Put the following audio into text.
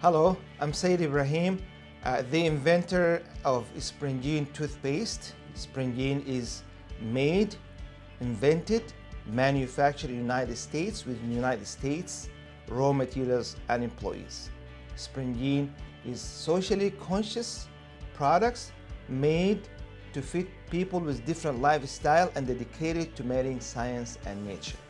Hello, I'm Said Ibrahim, the inventor of SprinJene toothpaste. SprinJene is made, invented, manufactured in the United States with United States raw materials and employees. SprinJene is socially conscious products made to fit people with different lifestyle and dedicated to marrying science and nature.